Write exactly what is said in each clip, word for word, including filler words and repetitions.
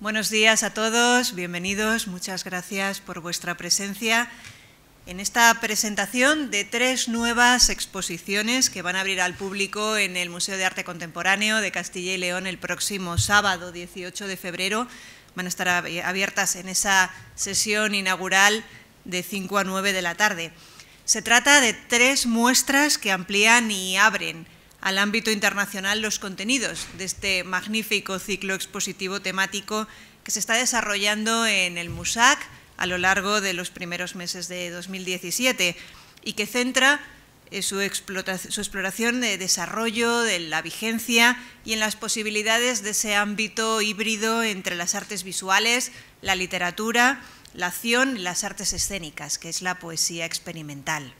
Buenos días a todos, bienvenidos, muchas gracias por vuestra presencia en esta presentación de tres nuevas exposiciones que van a abrir al público en el Museo de Arte Contemporáneo de Castilla y León el próximo sábado dieciocho de febrero. Van a estar abiertas en esa sesión inaugural de cinco a nueve de la tarde. Se trata de tres muestras que amplían y abren al ámbito internacional los contenidos de este magnífico ciclo expositivo temático que se está desarrollando en el MUSAC a lo largo de los primeros meses de dos mil diecisiete y que centra su, su exploración de desarrollo, de la vigencia y en las posibilidades de ese ámbito híbrido entre las artes visuales, la literatura, la acción y las artes escénicas, que es la poesía experimental.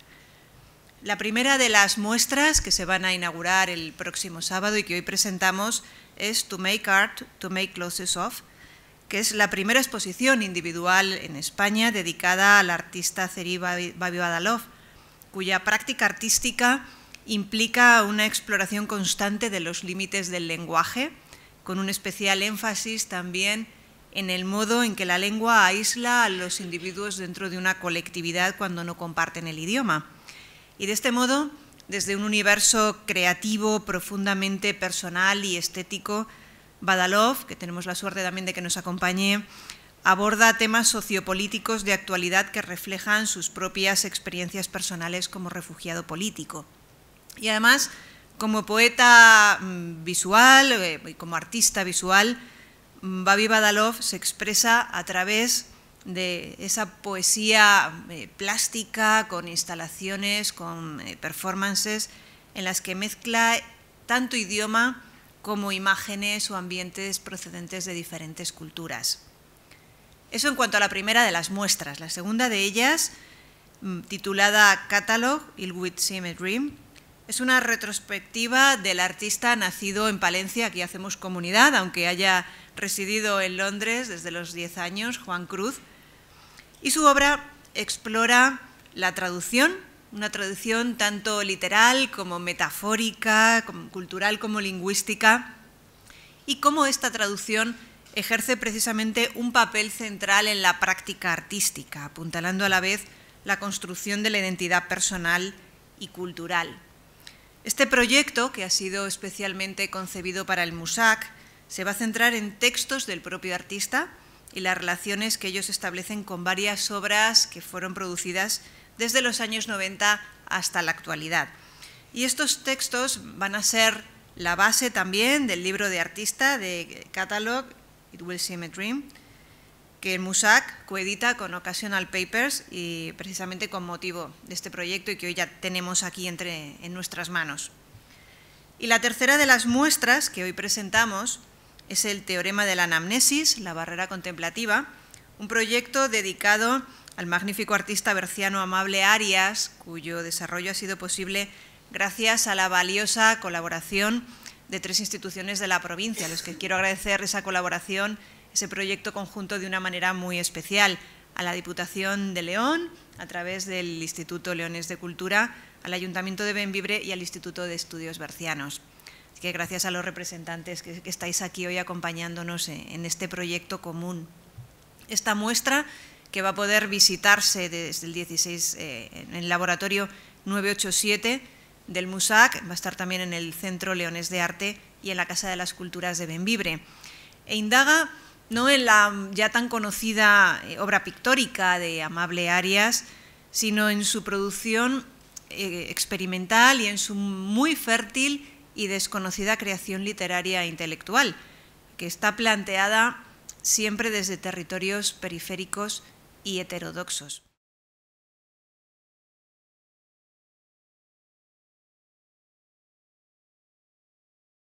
La primera de las muestras que se van a inaugurar el próximo sábado y que hoy presentamos es To Make Art, To Make Clothes Of, que es la primera exposición individual en España dedicada al artista Zeri Babi Badalov, cuya práctica artística implica una exploración constante de los límites del lenguaje, con un especial énfasis también en el modo en que la lengua aísla a los individuos dentro de una colectividad cuando no comparten el idioma. Y de este modo, desde un universo creativo, profundamente personal y estético, Badalov, que tenemos la suerte también de que nos acompañe, aborda temas sociopolíticos de actualidad que reflejan sus propias experiencias personales como refugiado político. Y además, como poeta visual y como artista visual, Babi Badalov se expresa a través de esa poesía eh, plástica, con instalaciones, con eh, performances, en las que mezcla tanto idioma como imágenes o ambientes procedentes de diferentes culturas. Eso en cuanto a la primera de las muestras. La segunda de ellas, titulada Catalogue, Il huit Sime Dream, es una retrospectiva del artista nacido en Palencia, aquí hacemos comunidad, aunque haya residido en Londres desde los diez años, Juan Cruz, y su obra explora la traducción, una traducción tanto literal como metafórica, como cultural como lingüística, y cómo esta traducción ejerce precisamente un papel central en la práctica artística, apuntalando a la vez la construcción de la identidad personal y cultural. Este proyecto, que ha sido especialmente concebido para el MUSAC, se va a centrar en textos del propio artista y las relaciones que ellos establecen con varias obras que fueron producidas desde los años noventa hasta la actualidad. Y estos textos van a ser la base también del libro de artista de Catalogue, It Will Seem a Dream, que el MUSAC coedita con Occasional Papers y precisamente con motivo de este proyecto y que hoy ya tenemos aquí entre, en nuestras manos. Y la tercera de las muestras que hoy presentamos es el Teorema de la Anamnesis, la barrera contemplativa, un proyecto dedicado al magnífico artista berciano Amable Arias, cuyo desarrollo ha sido posible gracias a la valiosa colaboración de tres instituciones de la provincia, a los que quiero agradecer esa colaboración, ese proyecto conjunto de una manera muy especial, a la Diputación de León, a través del Instituto Leonés de Cultura, al Ayuntamiento de Bembibre y al Instituto de Estudios Bercianos. Así que gracias a los representantes que, que estáis aquí hoy acompañándonos en este proyecto común. Esta muestra, que va a poder visitarse desde el dieciséis eh, en el laboratorio nueve ocho siete del MUSAC, va a estar también en el Centro Leonés de Arte y en la Casa de las Culturas de Bembibre. E indaga no en la ya tan conocida obra pictórica de Amable Arias, sino en su producción eh, experimental y en su muy fértil y desconocida creación literaria e intelectual, que está planteada siempre desde territorios periféricos y heterodoxos.